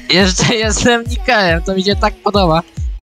Jeszcze jestem Nikelem, to mi się tak podoba.